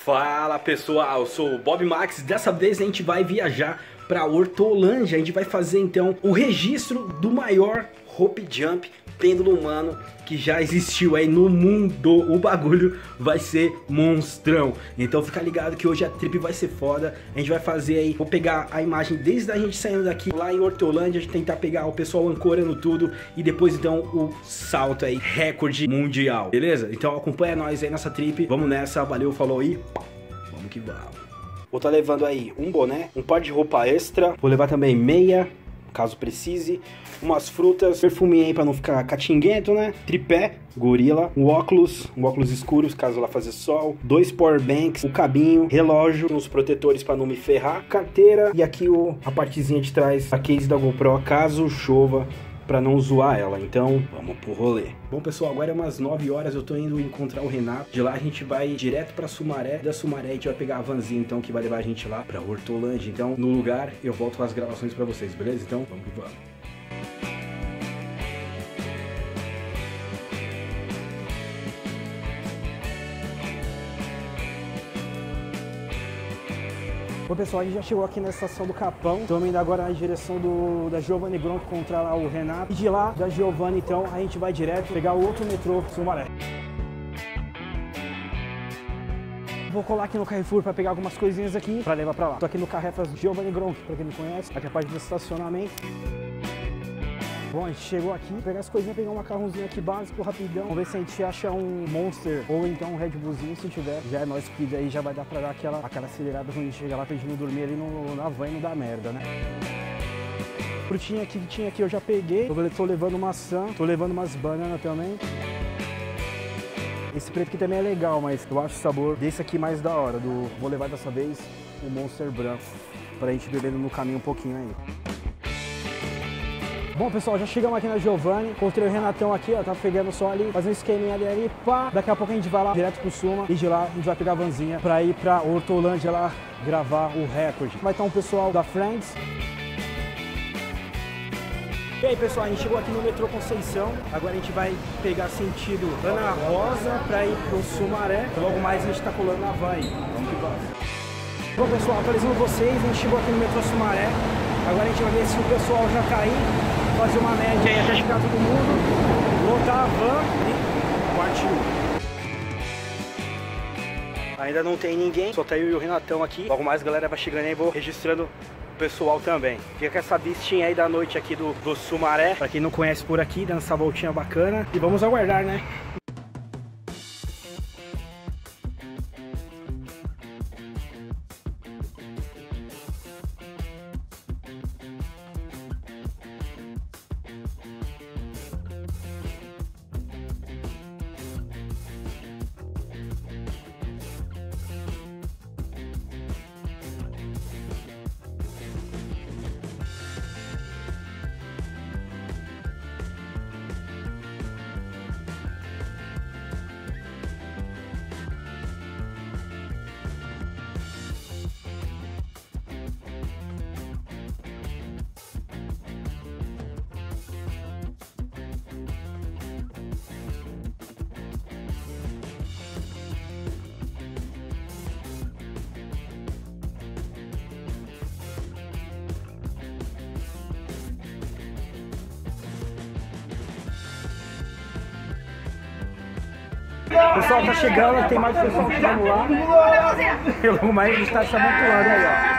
Fala pessoal, eu sou o Bob Max. Dessa vez a gente vai viajar para Hortolândia. A gente vai fazer então o registro do maior rope jump pêndulo humano que já existiu aí no mundo. O bagulho vai ser monstrão. Então fica ligado que hoje a trip vai ser foda. A gente vai fazer aí, vou pegar a imagem desde a gente saindo daqui lá em Hortolândia, a gente tentar pegar o pessoal ancorando tudo e depois então o salto aí, recorde mundial, beleza? Então acompanha nós aí nessa trip. Vamos nessa, valeu, falou aí. Vamos que vamos. Vou estar levando aí um boné, um par de roupa extra, vou levar também meia, caso precise, umas frutas, perfuminho aí pra não ficar catinguento, né? Tripé, gorila, um óculos escuro, caso lá fazer sol, 2 power banks, o cabinho, relógio, uns protetores pra não me ferrar, carteira e aqui a partezinha de trás, a case da GoPro, caso chova, pra não zoar ela. Então, vamos pro rolê. Bom, pessoal, agora é umas 9 horas, eu tô indo encontrar o Renato. De lá a gente vai direto pra Sumaré. Da Sumaré a gente vai pegar a vanzinha, então, que vai levar a gente lá pra Hortolândia. Então, no lugar, eu volto com as gravações pra vocês, beleza? Então, vamos que vamos. Bom, pessoal, a gente já chegou aqui na estação do Capão. Estamos indo agora na direção da Giovanni Gronk encontrar lá o Renato. E de lá, da Giovanni, então, a gente vai direto pegar o outro metrô Sumaré. Vou colar aqui no Carrefour para pegar algumas coisinhas aqui para levar para lá. Tô aqui no Carrefas Giovanni Gronk, para quem não conhece. Aqui é a parte do estacionamento. Bom, a gente chegou aqui, pegar as coisinhas, pegar um macarrãozinho aqui básico, rapidão. Vamos ver se a gente acha um Monster ou então um Red Bullzinho, se tiver. Já é nóis, porque daí já vai dar pra dar aquela acelerada quando a gente chega lá pra gente não dormir ali na van e não dar merda, né? Frutinha aqui que tinha aqui eu já peguei. Eu tô levando maçã, tô levando umas bananas também. Esse preto aqui também é legal, mas eu acho o sabor desse aqui mais da hora. Vou levar dessa vez o Monster branco, pra gente bebendo no caminho um pouquinho aí. Bom, pessoal, já chegamos aqui na Giovanni, encontrei o Renatão aqui, ó, tá pegando só ali, fazendo um esqueminha ali, pá. Daqui a pouco a gente vai lá direto pro Suma e de lá a gente vai pegar a vanzinha pra ir pra Hortolândia lá gravar o recorde. Vai estar um pessoal da Friends. E aí, pessoal, a gente chegou aqui no metrô Conceição, agora a gente vai pegar sentido Ana Rosa pra ir pro Sumaré, logo mais a gente tá colando na van aí. Vamos que vamos. Bom, pessoal, atualizando vocês, a gente chegou aqui no metrô Sumaré, agora a gente vai ver se o pessoal já tá aí, fazer uma média aí até chegar todo mundo, lotar a van e partiu. Ainda não tem ninguém, só tá eu e o Renatão aqui. Logo mais a galera vai chegando aí e vou registrando o pessoal também. Fica com essa vistinha aí da noite aqui do Sumaré, pra quem não conhece por aqui, dando essa voltinha bacana. E vamos aguardar, né? O pessoal tá chegando, tem mais pessoal que vamos lá. E logo mais a gente tá se amontoando aí, ó.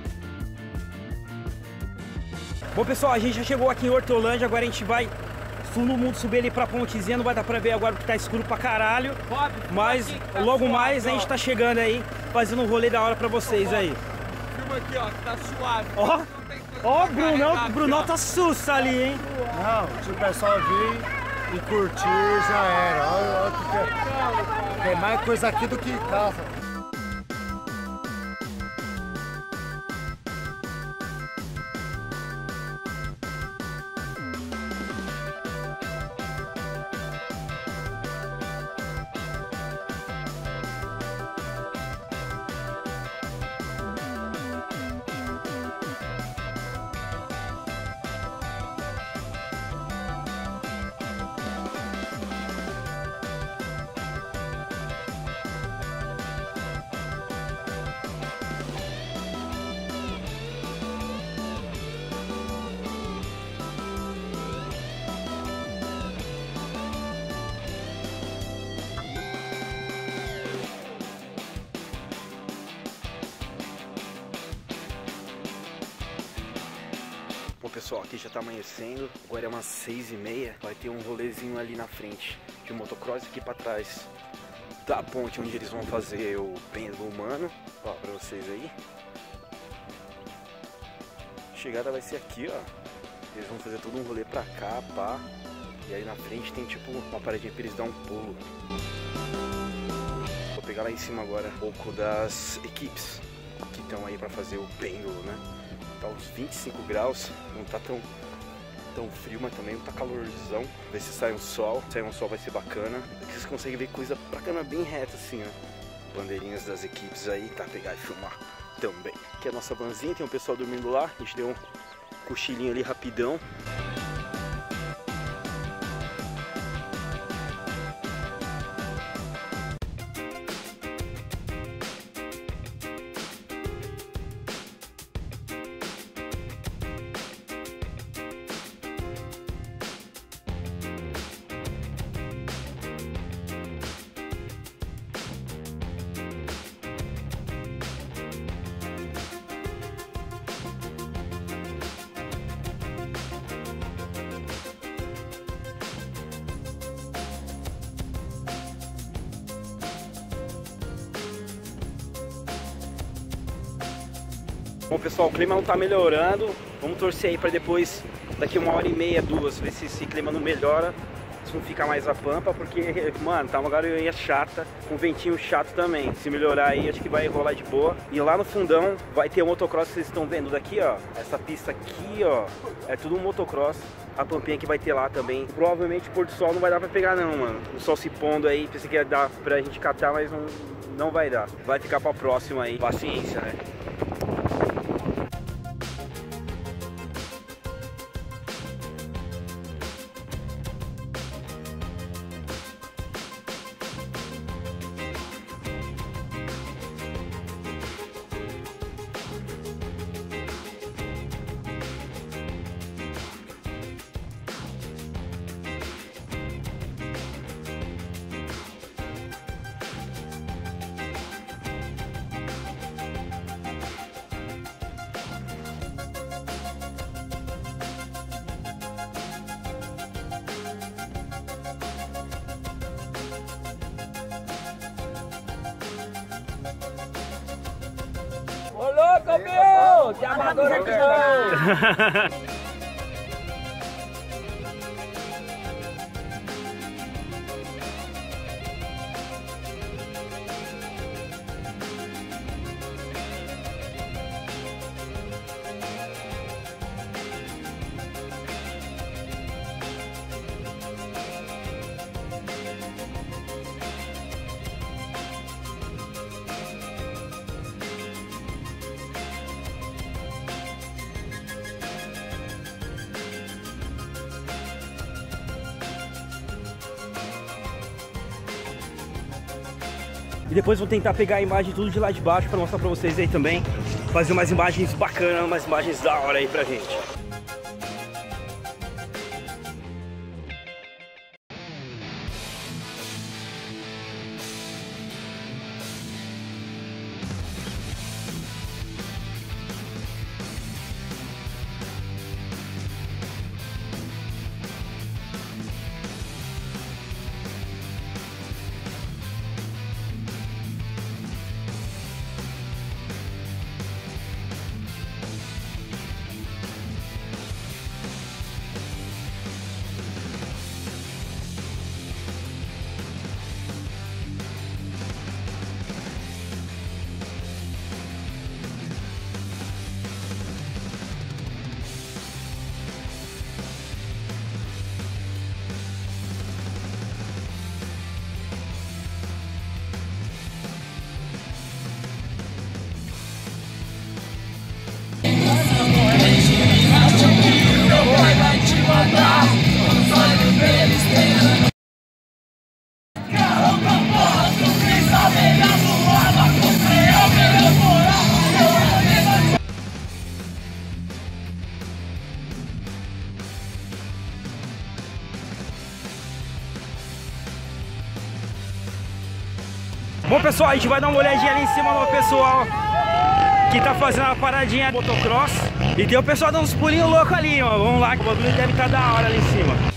Bom, pessoal, a gente já chegou aqui em Hortolândia, agora a gente vai fundo mundo subir ali pra pontezinha, não vai dar pra ver agora porque tá escuro pra caralho. Mas logo mais a gente tá chegando aí, fazendo um rolê da hora pra vocês aí. Filma aqui, ó, que tá suave. Ó, o Brunão tá sussa ali, hein? Não, se o pessoal vir e curtir, já era. Olha que tem mais coisa aqui do que em casa. Bom pessoal, aqui já tá amanhecendo, agora é umas 6h30, vai ter um rolezinho ali na frente de motocross, aqui pra trás da ponte onde eles vão fazer o pêndulo humano, ó, pra vocês aí. A chegada vai ser aqui, ó, eles vão fazer todo um rolê pra cá, pá, e aí na frente tem tipo uma paredinha pra eles dar um pulo. Vou pegar lá em cima agora um pouco das equipes que estão aí pra fazer o pêndulo, né? Tá uns 25 graus, não tá tão frio, mas também não tá calorzão. Ver se sai um sol, se sair um sol vai ser bacana. Aqui vocês conseguem ver coisa bacana bem reta assim, né? Bandeirinhas das equipes aí, tá? Pegar e filmar também. Aqui é a nossa vanzinha, tem um pessoal dormindo lá, a gente deu um cochilinho ali rapidão. Bom pessoal, o clima não tá melhorando, vamos torcer aí pra depois, daqui 1h30, 2, ver se esse clima não melhora, se não fica mais a pampa, porque, mano, tá uma garoinha chata, com um ventinho chato também. Se melhorar aí, acho que vai rolar de boa. E lá no fundão vai ter um motocross que vocês estão vendo daqui, ó, essa pista aqui, ó, é tudo um motocross. A pampinha que vai ter lá também. Provavelmente o pôr do sol não vai dar pra pegar não, mano. O sol se pondo aí, pensei que ia dar pra gente catar, mas não vai dar. Vai ficar pra próxima aí, paciência, né? Ô louco, meu! Te amador aqui não! E depois vou tentar pegar a imagem tudo de lá de baixo para mostrar para vocês aí também. Fazer umas imagens bacanas, umas imagens da hora aí pra gente. pessoal, a gente vai dar uma olhadinha ali em cima no pessoal que tá fazendo uma paradinha motocross. E tem o pessoal dando uns pulinhos loucos ali, ó. Vamos lá, que o bagulho deve estar da hora ali em cima.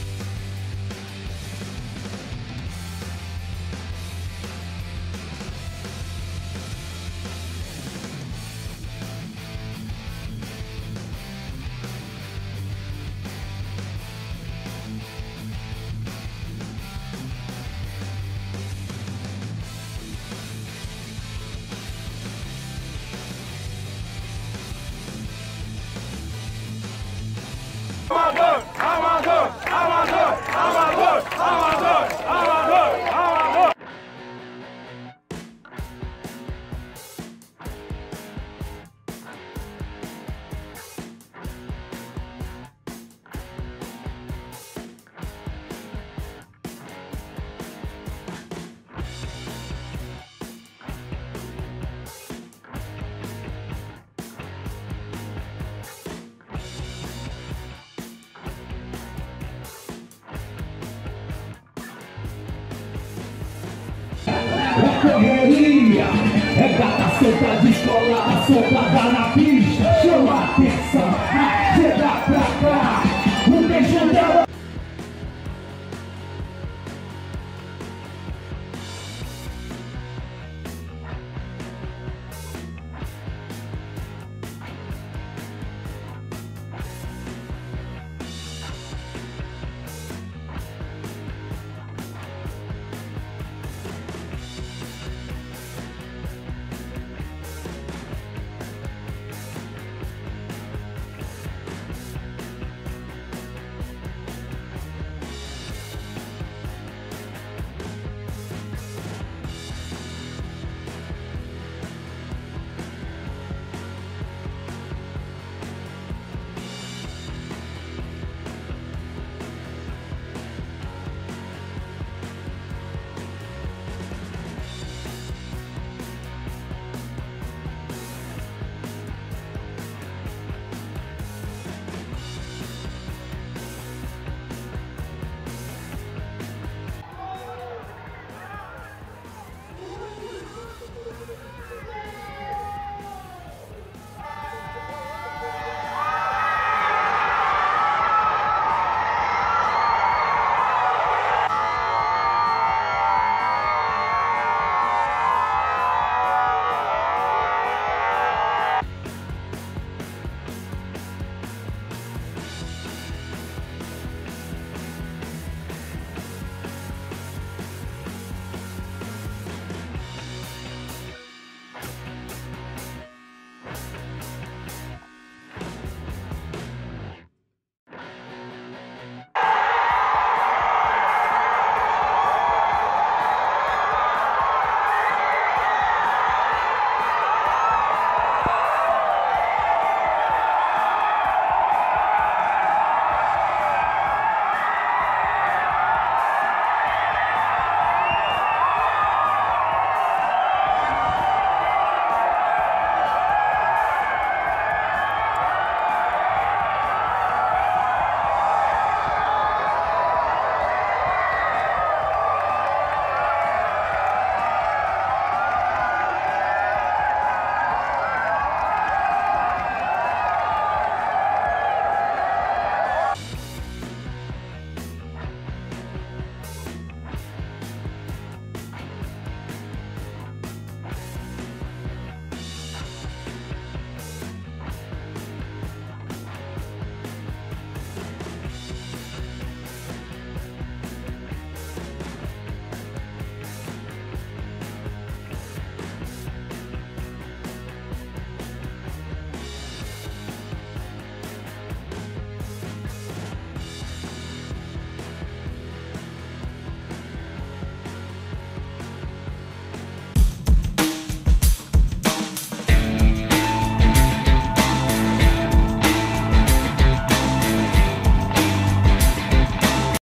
Amador, amador, amador, amador, amador, amador, amador. Correria, é gata solta de escola, solta da